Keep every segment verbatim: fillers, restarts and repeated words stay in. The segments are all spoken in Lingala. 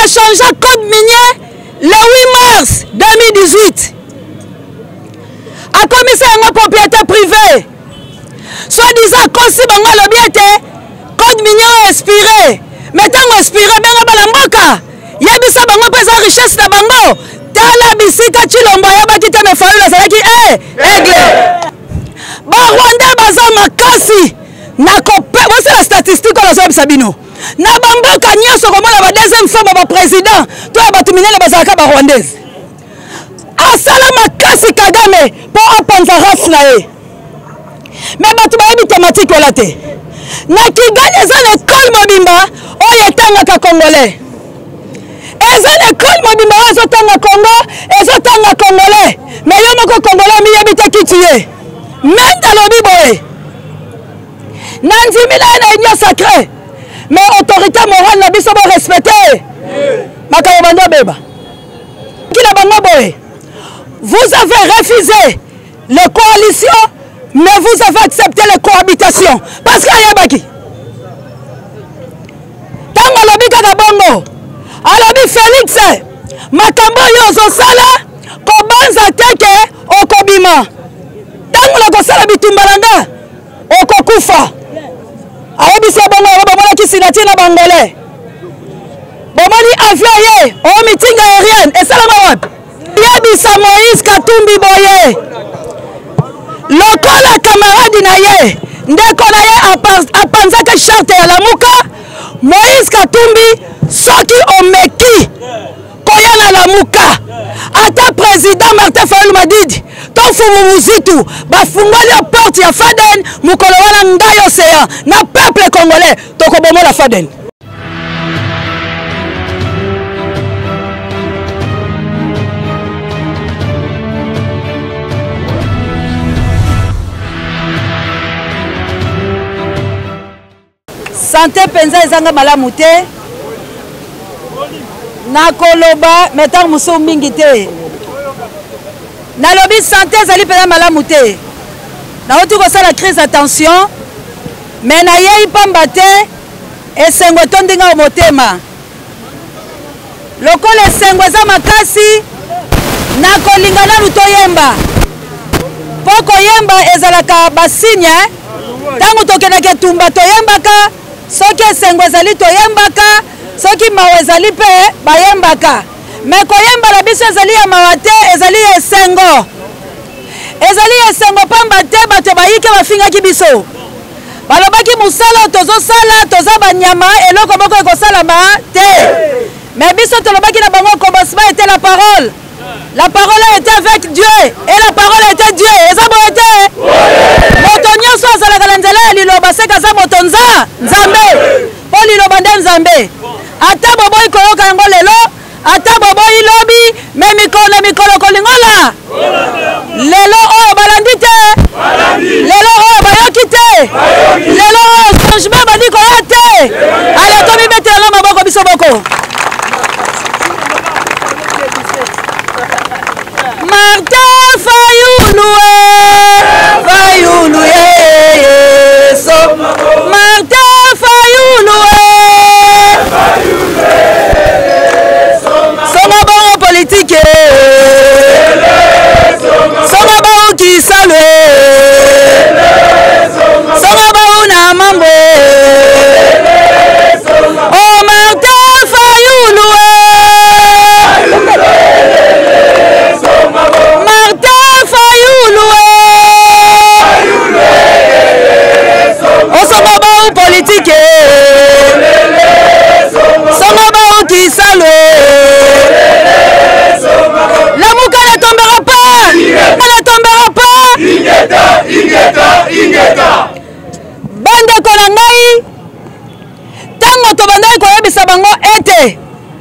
changé le code minier le huit mars deux mille dix-huit. A commissaire une propriété privée. Soit disant qu'on si bango le code minier expiré. Mais tant qu'on expiré, benga balamboka. Yebisa bango pesa richesse na bango. Tala bisika chilombo yabaki te me faulu la ki eh aigle. Ba Rwanda baza makasi. Na kopé, voici la statistique on a sabino. Na bamboka nyoso komona ba deuxième fois ba président, to ba tuminele bazaka ba rwandaise. Asala makasi Kagame pour apanza race na ye. Mais batu ba yebi thématique wala te. Na Kigali eza l'école mobimba oyo etangaka congolais. Eza l'école mobimba oyo ezotanga Congo, ezotanga congolais. Mais yo moko congolais mi yebi te ki tu es. Menda lobi boye. Nandimi na na union sacrée. Mais autorité morale na biso ba respecter. Makayo bando beba. Kila bango boye. Vous avez refusé les coalitions, mais vous avez accepté les cohabitations. Parce qu'il y a baki. Tango lobi kaka bongo. Alobi Félix, makambo yozo sala kobanza teke okobima. Tango la kosala bitumbalanga okokufa. Ayebisi bongo bomona kisinati na bangolais. Bomoni avion ye, o meeting aérienne et ça la wapi? Yebisa Moïse Katumbi boye. Lokola camarade na ye, ndeko na ye apanzaka charte ya lamuka. Moïse Katumbi soki omeki koya na lamuka. Ata président Martin Fayulu Madidi tofumu muzitu bafungoli ya porte ya Faden mukolo wana ngai océan na peuple congolais tokobomola Faden. Santé penza ezanga malamu te. Na koloba metan muso mingi te. Na lobi santé ezali penza malamu te. Na oti ko sala crise attention. Mais na yei pamba te esengo tondinga o motema. Lokola esengo eza makasi na kolingana luto yemba. Poko yemba ezalaka basinya. Tangu tokendaka tumba toyembaka. Soki esengo ezali toyembaka, soki mawe ezali pe bayembaka. Mais koyemba la biso ezali ya mawa te, ezali ya esengo. Ezali ya esengo pamba te bato bayike bafingaki biso. Balobaki musala tozosala toza banyama eloko moko ekosalama te. Mais biso tolobaki na bango commencement était la parole. La parole était avec Dieu et la parole était Dieu. Eza boye te. Moto nyonso azalaka na nzela ya liloba seka za moto nza nzambe. Po liloba nde nzambe. Ata boboyi koyoka yango lelo, ata boboyi lobi, me mikolo mikolo kolingola. Lelo oyo balandi te. Lelo oyo bayoki te. Lelo oyo changement bandi koya te. Ale tomi betela maboko biso boko. Martin Fayulu, Fayulu, so Martin Fayulu, Songa bon politique, Songa bon qui salue, Songa bon na mambo, oh Martin Fayulu. Politique Songa bao qui salue. La mouka ne tombera pas. Elle ne tombera pas. Ingeta, ingeta, ingeta. Bande konangai tango to bandai ko yebisa bango ete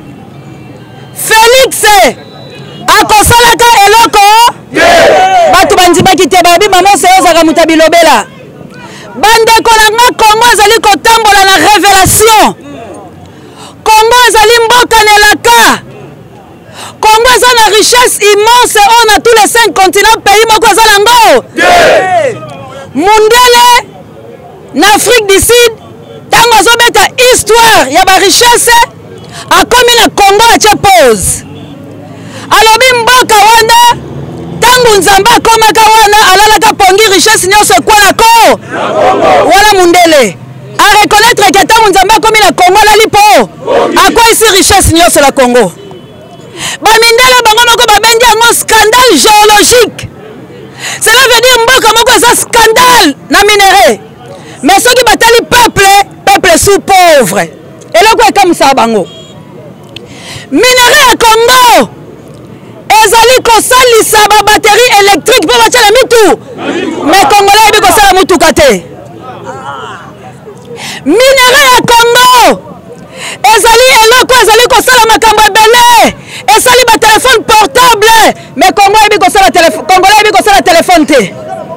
Félix akosalaka eloko batu banzibaki te babi maman se ozaka mutabilobela. Bande kolanga Congo ezali kotambola na révélation. Congo ezali mboka nelaka. Congo eza na richesse immense on a tous les cinq continents pays moko eza nango. Mundele na Afrique du Sud tango azobeta histoire ya ba richesse akomi na Congo atie pause alobi mboka wana tangu nzambe akomaka wana alalaka pongi richesse nyonso ekwana ko wana mundele a reconnaître que tangu nzambe akomi na Congo alali po akwa isi richesse nyonso la Congo bamindele bango moko babengi yango scandale géologique. Cela veut dire mboka moko eza scandale na minéré mais soki batali peuple peuple sous pauvre eloko ekamwisaka bango minéré ya Congo ezali kosalisa ba batterie électrique mpo batia na mitu mais congolais ebi kosala mutuka te. Minéré ya Congo ezali eloko ezali kosala makambo ebele esali ba téléphone portable mais Congo ebi kosala téléphone congolais ebi kosala téléphone te.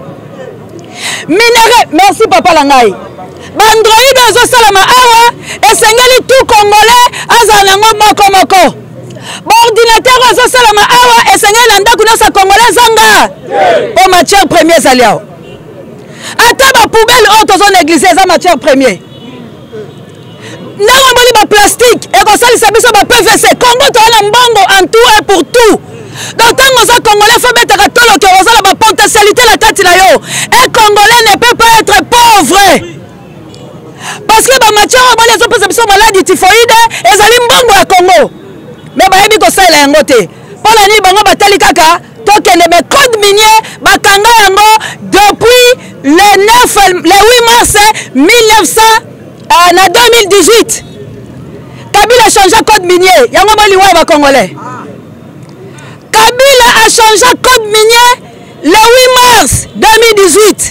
Minéré merci papa la ngai bandroid ezosalama awa esengeli tout congolais azala nango moko moko baordinateur ezosalama awa esengeli na ndako nyonso congolais zanga po matière première ezali awa ata bapoubele oyo tozo néglige eza matière première ndenge omoni baplastique ekosalisa biso ba P V C Congo toza na mbongo en tout et pour tout donc ntango oza congolais fo betaka toloke ozala bapotentialité na kati na yo un congolais ne peut pas être pauvre parce que bamatière oyo boni ezopesa biso maladie typhoïde ezali mbongo ya Congo mais bayebi kosalela yango te mpona nini bango batali kaka tokende me code minier bakanga yango depuis le neuf le huit mars mille neuf cents euh, na deux mille dix-huit Kabila a changé code minier yango boliwa ba congolais Kabila a changé code minier le huit mars deux mille dix-huit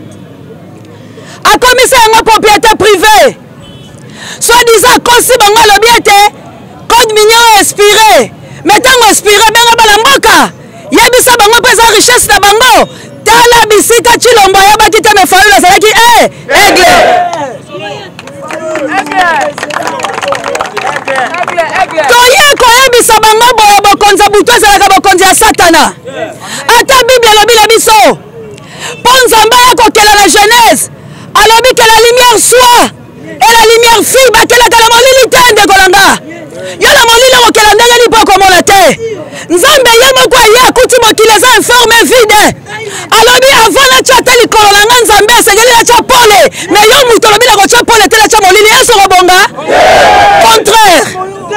a commissaire yango propriété privée soi-disant kosi bango alobi ete code minier expiré mais tango expiré benga bana mboka yebisa bango mpe eza richesse na bango tala bisika Chilombo ayebaki te me fayulu azalaki e aigle toye koyebisa bango boye bokonzi ya butu ezalaka bokonzi ya satana ata bible elobi na biso mpo nzambe akokela na genèse alobi ke la lumière soit et la lumière fille bakelaka na molili te ndeko na nga yo na molili okokela ndenge lipo okomona te nzambe ye moko aye akuti mokili eza informe vide alobi avant natya ata likolo na nga nzambe asengeli natya pole mais yo moto olobi nakotya pole te natya molili yesu okobonga contraire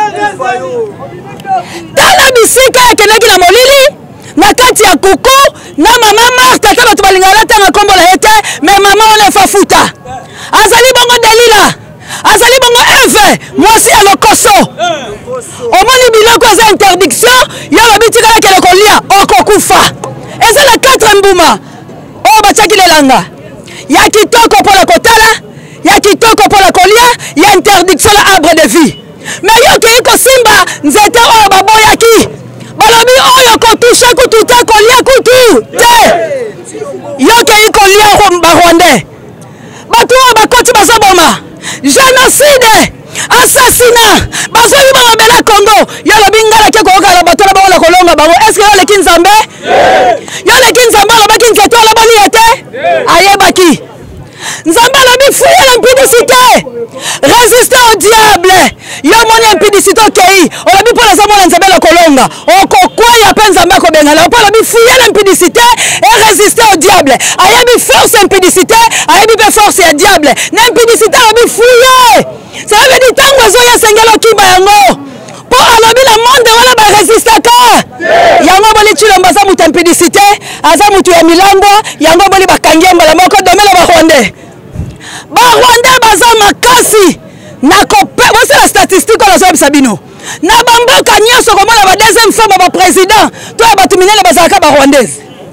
tala bisika akendaki na molili na kati ya kuku na mama Marthe ata bato balingana tanga kombo na ye te mais mama wana efafuta azali bongo Delila azali bongo Eve mwasi ya lokoso omoni biloko eza interdiction yo lobi tikala kele kolia okokufa eza na quatre mbuma oyo batiaki lelanga ya kitoko mpona kotala ya kitoko mpona kolia ya interdiction na arbre de vie mais yo okei kosimba nzete oyo baboyaki balobi oyo kotusha kutu te kolia kutu te yo okei kolia barwandais bato oyo bakoti bazoboma génocide assassinat bazoli bamabela Congo yo lobi ngala ke kokala bato na bango na kolonga bango est ce que yo leki nzambe yo leki nzambe alobaki nzete oloboli ye te ayebaki nzambe alobi fuye l'impudicité résister au diable yo moni impudicité okei olobi mpo naza mwana nzambe na kolonga okokwaya mpe nzambe akobengana mpo alobi fuye l'impudicité et résister au diable ayebi force impudicité ayebi mpe force ya diable na impudicité alobi fuye cela veut dire ntango ezoya esengeli okiba yango mpo alobi na monde wana baresistaka yango boli Chilombo aza moto impudicité aza moto ya milangwa yango boli bakangi ye mbala moko domela barwandais barwandais baza makasi na kope bosala statistique oyo nazobisa bino na bamboka nyonso komona ba deuxième femme ba président to ya bato minene bazalaka barwandaise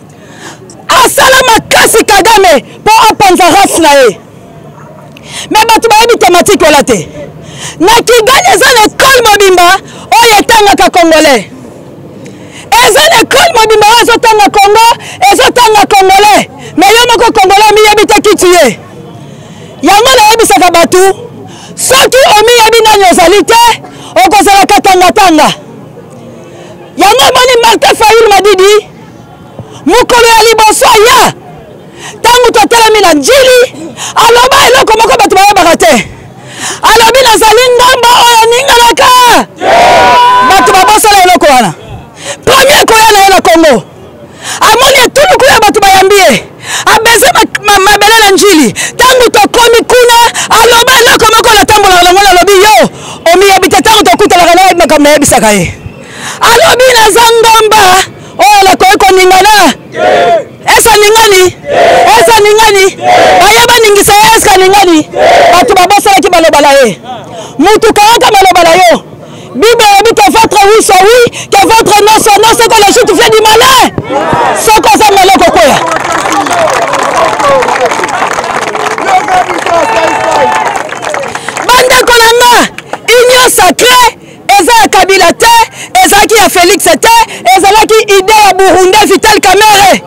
asala makasi Kagame mpo apanza race na ye mais bato bayebi thématique wala te na Kigali eza na école mobimba oyo etangaka congolais eza na école mobimba oyo ezotanga Congo ezotanga congolais mais yo moko congolais miyebi te kiti ye yango nayebisaka bato soki omiyebi nani ozali te okozalaka tangatanga yango omoni Martin Fayulu Madidi mokolo ya liboso ya ntango totelemi na njili aloba eloko moko bato bayebaka te alobi nazali ngomba oyo ninganaka mokili tangu tokomi kuna aloba eloko moko na tambola longo na lobi yo omi yebite tangu tokutalaka na makambo yebisaka ye alobi na zangomba oh la koeko ningana esa ningani esa ningani bayeba ningisa eska ningani batu babosala ki balobala ye mutu kawaka balobala yo Bible dit que votre oui soit oui, que votre non soit non, c'est que les gens fait du malin. C'est quoi ça, malin, quoi? Bande Konanga, union sacrée, Eza Kabila te, Eza qui a Félix te, Eza qui idée à Burundi, Vital Kamerhe.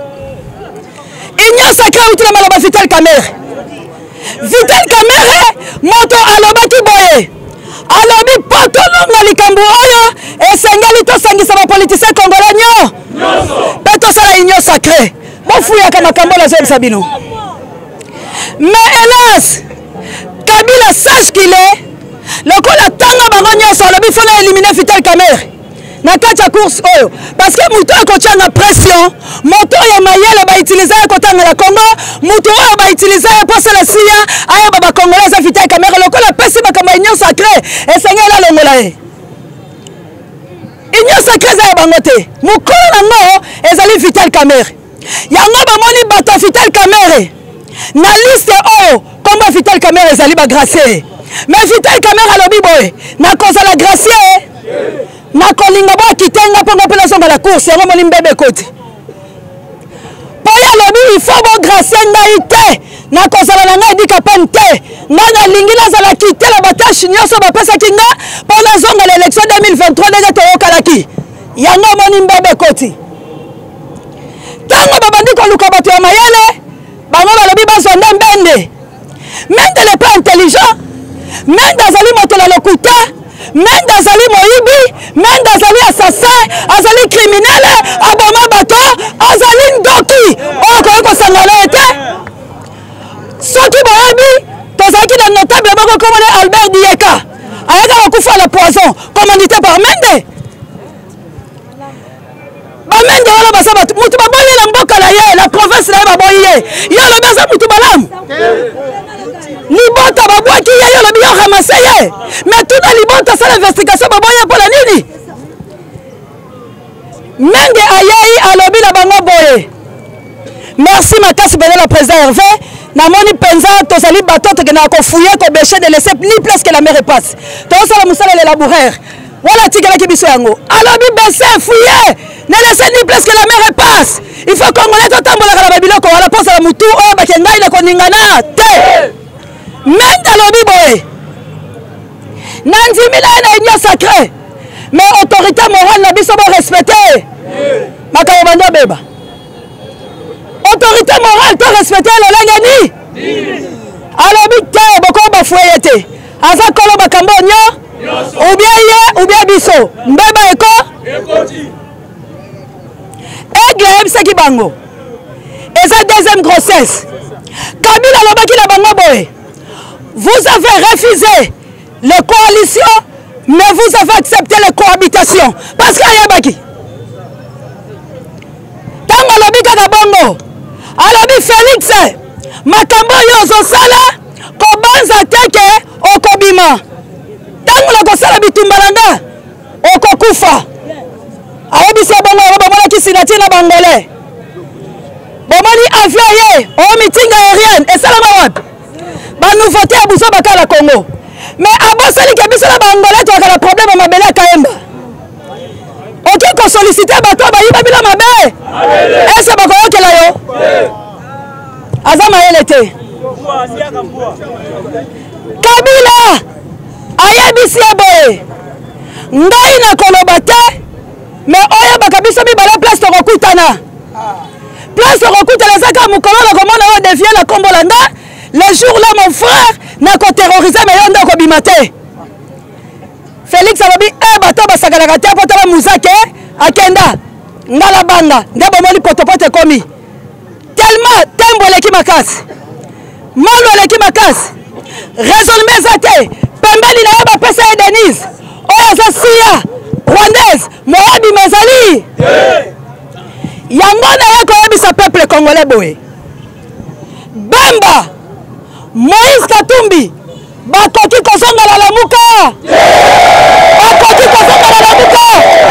Union sacrée, où tu l'as mal Vital Kamerhe. Vital Kamerhe, moto aloba ki boye. alobi poto longa likambo oyo esengeli tosangisa ba politicien congolais nyo pe tosala union sacrée bofuyaka makambo la zoyebisa bino. Mais hélas Kabila sache qu'il est lokola tanga bango nyonso alobi fona éliminer Vital Kamerhe na kati ya course oyo parce que mutu akotia na pression moto ya mayele ba utiliser kotanga la Congo mutu oyo ba utiliser pour cela sia aya baba congolais za Vital Kamerhe lokola pesi bakamba union sacrée esengela longola ye union sacrée za bango te mukolo nango ezali Vital Kamerhe yango bamoni bato Vital Kamerhe na liste oyo kombo Vital Kamerhe ezali ba gracier mais Vital Kamerhe alobi boye na kozala gracier na kolinga ba kitenga ponga pela songa la course yango moni mbebe koti poya lobi il faut bo gracier ngai te na kozala na ngai dika pen te ngana lingila zala kite la batache nyoso ba pesa kinga pona zonga l'élection deux mille vingt-trois déjà to yokalaki yango moni mbebe koti tango babandi ko luka bato ya mayele bango balobi bazonda mbende mende le pas intelligent mende azali moto la lokuta Mende azali moyibi, mende azali assassin, azali criminel, aboma bato, azali ndoki. Oko eko sangala ete. Soki boyebi, tozaki na notable bako komone Albert Dieka. Ayaka wakufa la poison, commandité par Mende. Ba Mende wala basa batu, mutu baboye na mboka na ye, la province na ye baboye ye. Yo lo basa mutu balam. Libota babwaki ye yo lobi yo ramase ye mais tout na libota sala investigation baboya pour la nini Mende ayei alobi na bango boye merci makasi bele la président Hervé na moni penza tozali bato te na ko fouiller ko bêcher de laisser ni place que la mer passe to sala musala le laboureur wala tigala ki biso yango alobi baisser fouiller ne laisser ni place que la mer passe il faut congolais to tambola kala babiloko wala posa la mutu o bakengai na ko ningana te Mende lobi boye Nandimi na na union sacrée mais autorité morale na biso ba respecter makabo bando beba autorité morale to respecter le langani alobi te boko ba fouye te aza kolo bakambo nyo ou bien ye ou bien biso mbeba eko egle c'est ki bango et sa deuxième grossesse Kabila lobaki na bango boye. Vous avez refusé les coalitions, mais vous avez accepté les cohabitations. Parce qu'il y a baki. Tant que l'obika na bongo, alobi Félix, makambo yozo sala, kobanza teke okobima. Tant que l'oko sala bitumbalanga, okokufa. Alobi se bongo, bomona kisinati na bangole. Bomoni avion ye, o meeting aérienne, et ça la wapi. Ba nouveauté à Bousso Bakala Congo. Mais avant ça, il y a des Bangolais qui ont un problème à Mabela Kaemba. Ok, qu'on sollicite Bato, Baïba Bila Mabé. Est-ce que Bakoyo qui l'a eu Azama elle était. Kabila Ayabisi Aboye. Ngai na Kolobate. Mais Oya Bakabisa Bibala place de Rokutana. Place de Rokutana, ça comme Mukolo, comment on devient la Combolanda. Le jour là, mon frère n'a qu'à terroriser, mais il y a un bimate. Félix a dit, eh, bato, basagalagate, potala mouzake, akenda, ngala banga, ndebo moli potopote komi. Tellement, tembo leki makas, malo leki makas, raisonnement zate, pembeli na yaba pesa et Denise, oya zasia, rwandaise, moabi mezali. Yango na yako yabi sa peuple congolais boye. Bemba Moïse Katumbi bakoki kozonga na lamuka bakoki kozonga na lamuka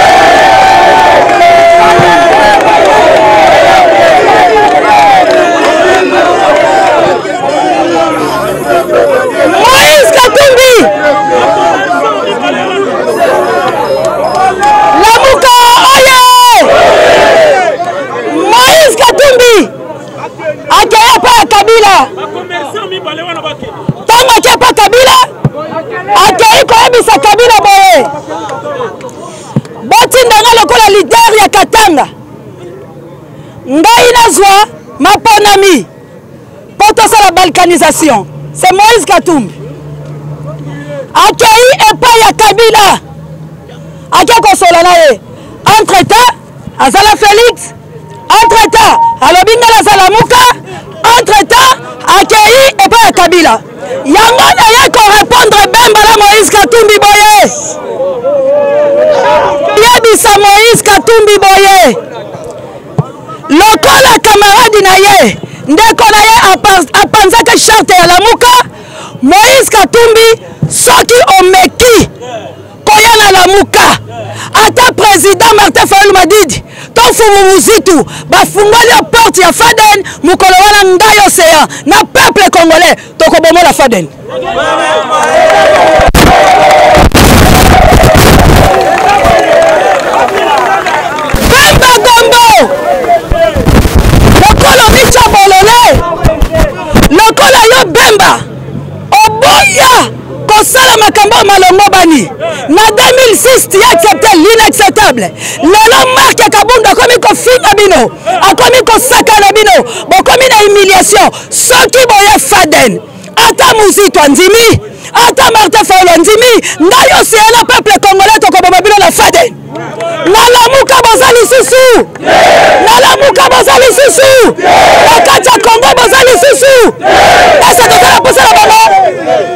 Moïse Katumbi lamuka oye Moïse Katumbi akaya pa Kabila tango akaya pa Kabila akei koyebisa Kabila boye botindanga lokola leader ya Katanga ngai nazwa maponami po tosala balkanisation. C'est Moïse Katumbi akei epai ya Kabila ake kosola na ye entre temps azala Félix entre temps alobinga na zala muka entre temps akei epai ya Kabila yango na ye ko répondre Bemba na Moïse Katumbi boye yebisa Moïse Katumbi boye lokola camarade na ye ndeko na ye apanzaka charte ya lamuka Moïse Katumbi soki omeki koya na lamuka ata président Martin Fayulu Madidi to fumu muzitu bafungoli ya porte ya Faden mukolo wana ngai océan na peuple congolais tokobomola Faden. Bemba Gombo lokolo Micha Bolole lokola yo Bemba oboya kosala makambo malongo bani na deux mille six ti accepté l'inacceptable lelo Marc Kabunda akomi kofinga bino akomi kosakana bino bokomi na humiliation soki boye Faden ata muzitu andimi ata Martin Fayulu andimi ngai océan na peuple congolais tokoboma bino na Faden nalamuka bozali susu nalamuka bozali susu bakati ya Congo bozali susu ese tozala posala bango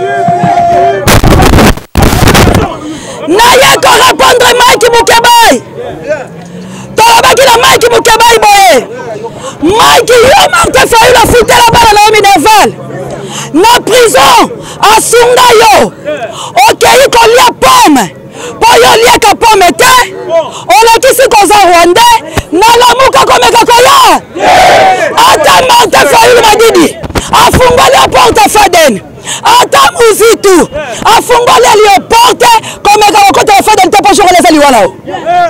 naye ko répondre Mike Mukebai tolobaki na Mike Mukebai boye Mike yo Martin Fayulu afutela bana na yo Minerval na prison asunga yo okei kolia pomme po yo liaka pomme te olekisi koza Rwandais nalamuka komeka koya ata Martin Fayulu Madidi afungoli ya porte Faden ata muzitu afungoli aliyo porte komeka kokota ya Faden te po jongole ezali wana o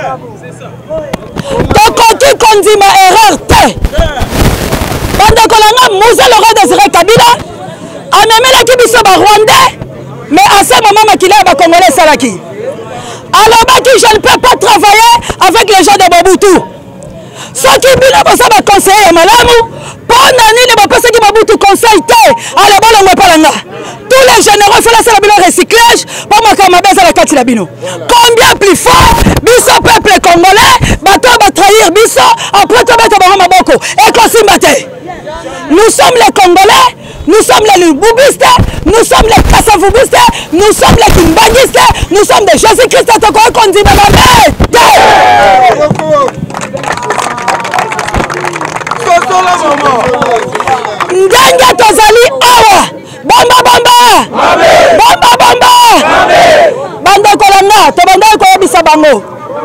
tokoki kondima erreur te bandeko nanga Musa Laurent Désiré Kabila amemelaki biso ba Rwandais mais à ce moment makila ya bakongolais esalaki alobaki je ne peux pas travailler avec les gens de Mobutu soki bino boza baconseiller ya malamu mpo na nini bapesaki Mobutu conseil te alobolongo epa na nga tous les généraux falasala bino recyclage mpo makambo mabe eza na kati na bino combien plus fort biso peuple congolais bato batrahir biso après tobeta bango maboko ekosimba te. Nous sommes les Congolais, nous sommes les Lububistes, nous sommes les Kassavoubistes, nous sommes les Kimbangistes, nous sommes des Jésus-Christ Toko Kondi Mamame. Ndenge tozali awa, bamba bamba, bamba bamba, banda kolanga, to banda koyebisa bango.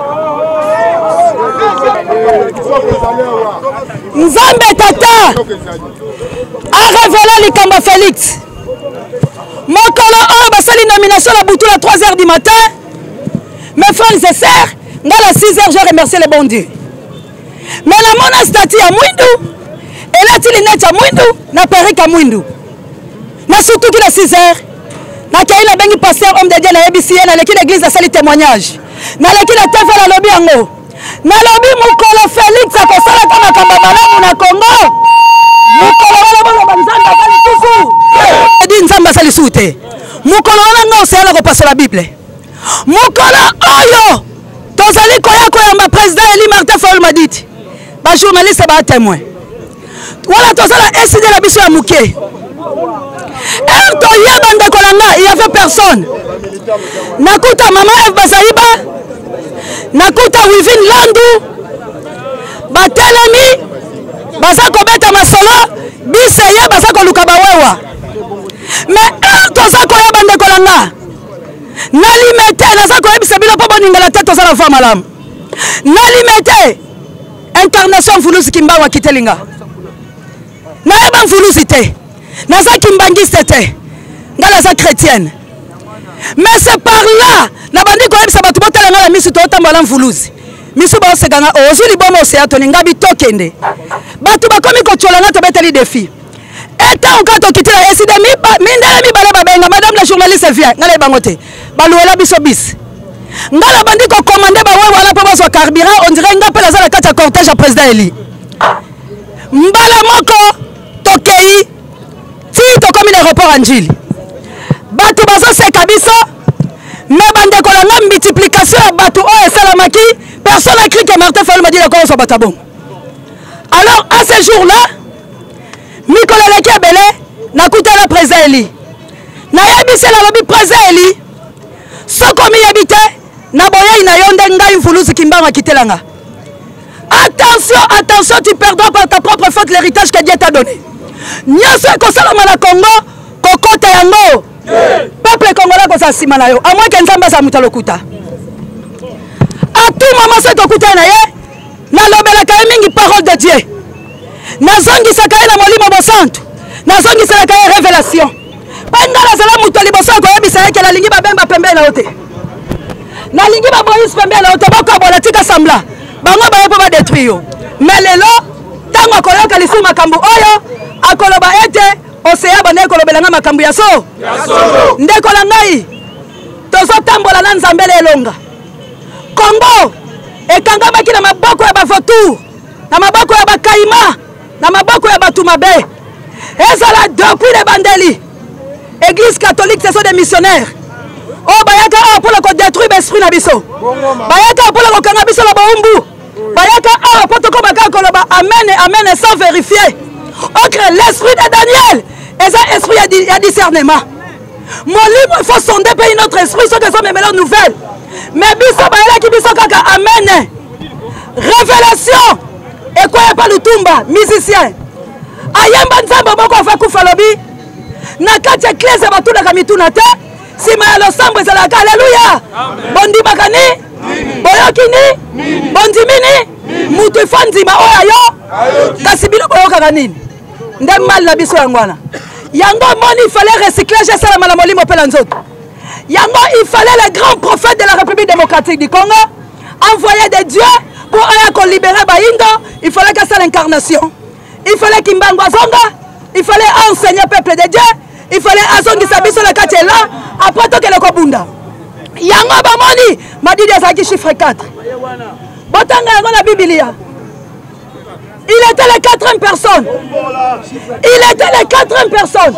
Nzambe tata a révélé Likamba Félix. Mokolo oyo basali nomination la boutou à trois heures du matin. Mes frères et sœurs, dans la six heures, je remercie le bon Dieu. Mais la mona statue à Mwindu, elle a dit l'inet à Mwindu, na perruque à Mwindu. Mais surtout qu'il a six heures, na kaila bengi pasteur homme de Dieu na A B C, na l'église a sali témoignage. Na l'église a fait la lobby ango. Na lobby mukolo Félix akosala kama kamba malamu na Congo. Mukolo wala bana banzanga bali tufu. Edi nzamba sali sute. Mukolo wana ngo osala ko passer la Bible. Mukolo oyo tozali koya koyamba président Eli Martin Fayulu Madidi. Ba journaliste ba témoin. Wala tozala S D la biso ya muke. Erto yeba ndeko nanga, il y avait personne. Nakuta mama Eve Bazaiba. Nakuta Wivin Landu Batelemi baza kobeta masolo bise ye baza koluka bawewa mais un toza koyeba ndeko langa na limete naza koyebisa bino mpo boningala te toza na va malamu na limete incarnation mfulusi kimbangu akitelinga nayeba mfulusi te naza kimbangiste te nga naza chrétienne mais c'est par là na bandi koyebisa bato botelanga na misu totambola mfulusi misu baosekanga ozwi liboma oseya toni nga bitokende bato bakomi kotolanga tobeteli défi etango ka tokitela eside mindele mibale babenga madame la journaliste vient nga nayebango te baluela biso bisi nga na bandi kokomande bawe wala mpo bazwa carburant on dirait nga mpe naza na kati ya cortège ya président eli mbala moko tokei ti tokomi na aéroport anjili bato bazoseka biso me bandeko na nga multiplication ya bato oyo esalamaki personne a cru que Martin Fayulu m'a dit la cause au batabon. Alors à ce jour-là, mikolo leki ebele nakuta la président Eli. Na yebise la lobi président Eli. Sokomi yebite na boya ina yonde ngai mfulusi kimbangu akitelanga. Attention, attention, tu perdras par ta propre faute l'héritage que Dieu t'a donné. Nyoso ekosalama na Congo kokota yango. Peuple congolais ko sa sima na yo. A moins que nzamba sa muta lokuta. À tout moment c'est okuta na ye na lobela ka mingi parole de Dieu. Na zongi sakaye na molimo bosantu. Na zongi sakaye révélation. Pangala zala muto liboso ko yebisa yake la lingi ba bemba pembe na ote. Na lingi ba boyis pembe na ote bako bola tika sambla. Bango ba yepo ba détruire yo. Mais lelo tango koyoka lisu makambu oyo akoloba ete oseya bane kolobela nga makambu ya so. Ndeko la ngai tozo tambola na nzambele elonga. Congo ekangamaki na maboko ya bavotour na maboko ya bakaima na maboko ya batumabe ezala depuis les bandeli église catholique ce sont des missionnaires oh bayaka ah pour le détruire l'esprit na biso bayaka pour le kanga biso la baumbu bayaka ah pour to komaka koloba amen amen sans vérifier ocre l'esprit de Daniel eza esprit ya, ya discernement molimo il faut sonder pays notre esprit ce que sont mes meilleures nouvelles. Mais biso baela ki biso kaka amen. Révélation. Et quoi pas le tumba musicien. Ayamba nzambo boko fa kufa lobi. Na kati eklese batuna kamituna te. Sima ya losambo ezalaka alléluia. Bondi bakani. Boyokini. Bondimini. Mutu fandima oya yo. Kasi bilo boyoka nini. Ndem mal na biso yangwana. Yango moni il fallait recyclage ça la malamoli mopela nzoto. Yango, il fallait les grands prophètes de la République démocratique du Congo, envoyer des dieux pour aller libérer Baïndo. Il fallait que ça l'incarnation. Il fallait qu'il Zonga. Il fallait enseigner le peuple de Dieu. Il fallait Azongi Sabiso la Katela. Après tout que le Kobunda. Yango Bamoni m'a dit des chiffre quatre. Botanga yango la Biblia. Il était les quatrième personne. Il était les quatrième personne.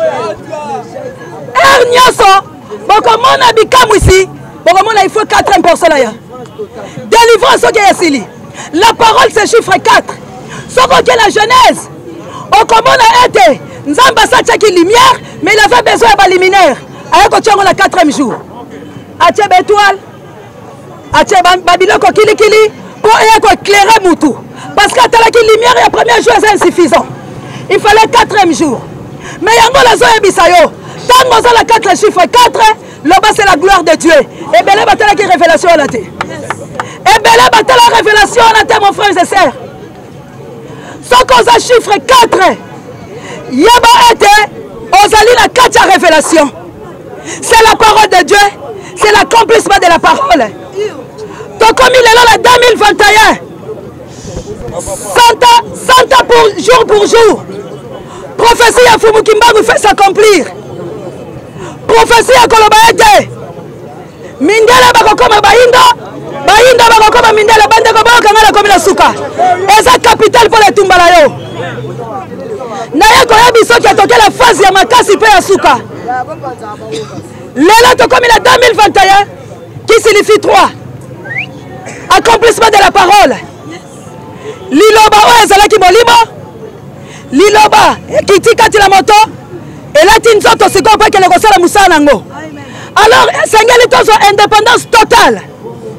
Ernyoso. Bokomona bikamu ici, bokomona il faut quatrième personne là. Délivrance ok yasili. La parole c'est chiffre quatre. Soko que la Genèse. Okomona ete nzamba sa qui lumière, mais il avait besoin de luminaire. Ayako tchango la quatrième jour. Atie bétoile. Atie babiloko kili kili pour ayako éclairer mutu. Parce que la lumière le premier jour c'est insuffisant. Il fallait quatrième jour. Mais yango la zoya bisayo. Tant que la quatre chiffre quatre, là-bas c'est la gloire de Dieu. Et bien là, qui révélation à la terre. Et bien là, la révélation à la terre, mon frère et sœur. Sans qu'on a chiffre quatre, il y a été, aux alliés la quatre révélation. C'est la parole de Dieu, c'est l'accomplissement de la parole. Donc comme il est là, la deux mille vingt et un, cent ans pour jour pour jour. Prophétie à Fumukimba vous fait s'accomplir. Prophétie à Kolobaete. Mindela bakokoma bainda. Bainda bakokoma mindela bande ko bakanga comme la souka. Et sa capitale pour les tumbalayo. Naya koya biso ki atoke la phase ya makasi pe ya souka. Lelo to comme la deux mille vingt et un qui signifie trois. Accomplissement de la parole. Liloba o ezalaki molimo. Liloba kitika tila moto. Et là, tu n'as pas que les gens alors, Seigneur, il indépendance totale.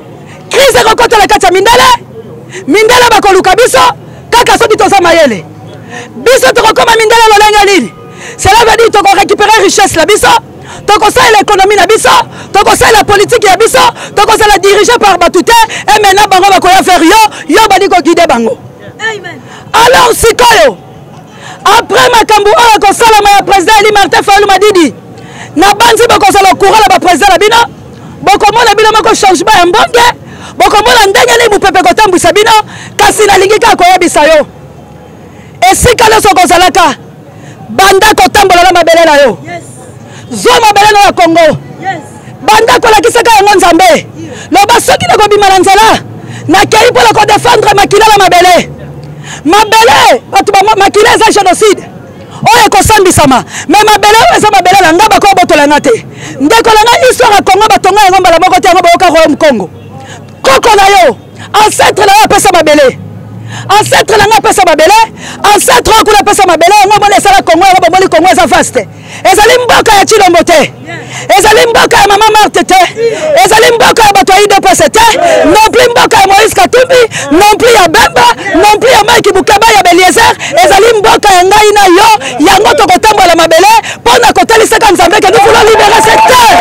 Crise de la Mindele. Mindele bakoluka biso. Kaka soki toza mayele. biso tokokoma mindele lolenge nini. Cela veut dire toko récupérer richesse la biso, toko ça l'économie na biso, toko ça la politique ya biso, toko ça la diriger par batute et maintenant bango bakoya faire yo, yo bali ko guider bango. Amen. Alors sikoyo après makambu oyo ko sala ma président Eli Martin Fayulu Madidi. Na banzi bako sala courant la président la bino, boko mona bino mako changement ya mbonge, boko mona ndenge ni mupepe ko tambwisa bino, kasi na lingika ko yebisa yo. Et si kala soko salaka banda kotambola na mabele na yo. Yes. Zo mabele na Congo. Yes. Banda kolakisaka yango Nzambe. Loba soki na kobima na nzala na kei pour ko défendre makila la mabele. Mabele batu ba makila za génocide. Oye ko sambisama. Mais mabele eza mabele na ngaba ko botola ngate. Ndeko la nga histoire ya Congo batonga yango mbala moko te yango ba yoka royaume Congo. Koko na yo ancêtre na pesa mabele. Ancêtre na nga pesa mabele, ancêtre ko la pesa mabele, ngo mona sala Congo, ngo mona Congo za vaste. Ezali mboka ya Chilombo te. Ezali mboka ya Mama Marthe te. Ezali mboka ya bato ide pesa te. Non plus mboka ya Moïse Katumbi, non plus ya Bemba, non plus ya Mike Bukaba ya Beliezer, ezali mboka ya ngai na yo, yango to kotambola mabele, pona kotalisa ka Nzambe que nous voulons libérer cette terre.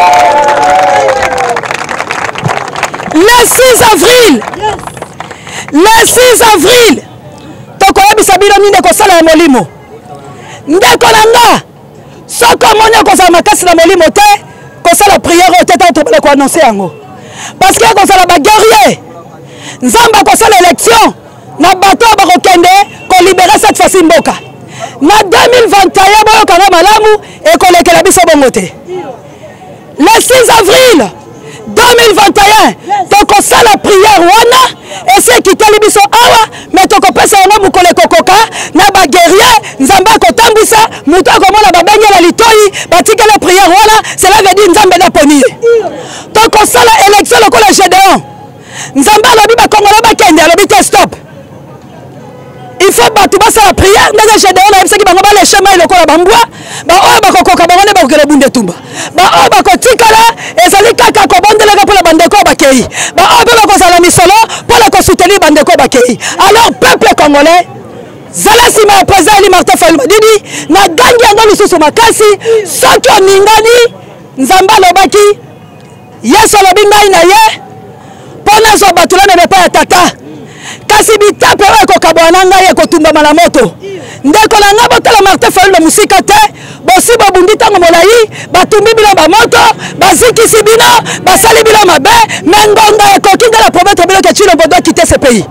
Le six avril. Le six avril, toko yebisa bino ninde ko sala molimo. Ndeko nanga, soko monyo ko sala makasi na molimo te, ko sala prière au tete to ko annoncer yango. Parce que ko sala ba guerrier. Nzamba ko sala élection, na bato ba ko kende ko libérer cette fois mboka. Na deux mille vingt et un boyo kana malamu e ko lekela biso bongo te. Le six avril deux mille vingt et un, toko sala prière wana. Et c'est qui t'a libiso awa, mais toko pesa yango mukole kokoka, na ba guerrier, Nzamba ko tambisa, muto ko mona ba benye la litoi, batika la prière wala, cela veut dire Nzambe na poni. Toko sala élection lokola Gédéon. Nzamba lobi ba kongola ba kende, lobi te stop. Il faut battre la prière, mais Gédéon a dit que bango ba le chemin lokola bambwa, ba o ba kokoka bango ne ba ko bunde tumba. Ba o ba ko tikala, ezali kaka ko bondela pour la bandeko bakei. Ba o ba ko sala misolo pour la soutenir bandeko bakei. Alors peuple congolais, zala sima président Eli Martin Fayulu Madidi, na gangi yango lisusu makasi, soki oningani Nzamba lobaki, Yesu lobi ngai na ye, pona zo batula ne pas tata. Kasi bitape oyo kokabwana ngai ekotumbama na moto. Ndeko na nga botala Martin Fayulu musika te, bosi bobundi tango molai, batumbi bino ba moto, bazikisi bino, basali bino mabe, mengonga ekoki ngala promettre bino que Chilombo doit quitter ce pays.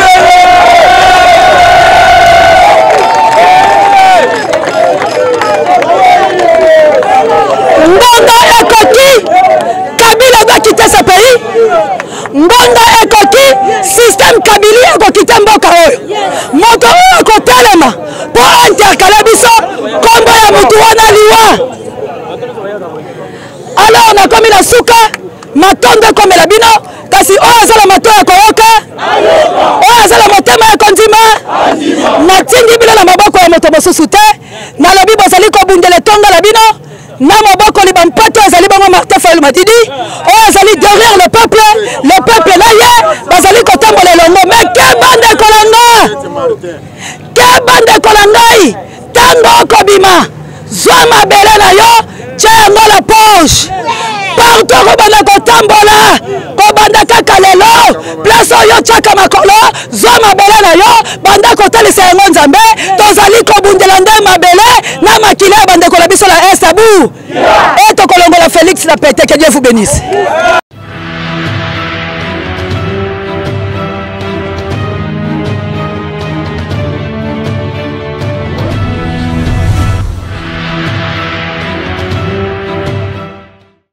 Ngonga ekoki, Kabila doit quitter ce pays. Ngonga ekoki, système Kabili ekoki mboka oyo. Moto oyo kotelema po intercaler biso kombo ya mutu wana liwa. Alors na komi na suka matondo komela bino kasi oyo azala mato ya koyoka oyo azala motema ya kondima natingi bino na maboko ya moto mosusu te nalobi bozali kobundela tonga la bino na maboko liba mpato ezali bango Martin Fayulu Madidi oyo azali derrière le peuple le peuple na ye bazali kotambola elongo mais ke bande kolanga ke bande kolangai tango kobima zwa mabele na yo tia yango la poche partout kobanda kotambola kobanda kaka lelo place oyo tiaka makolo zwa mabele na yo banda kotalisa yango Nzambe tozali kobundela nde mabele na makila ya bandeko na biso la estabu et tokolongola Félix na pete que Dieu vous bénisse.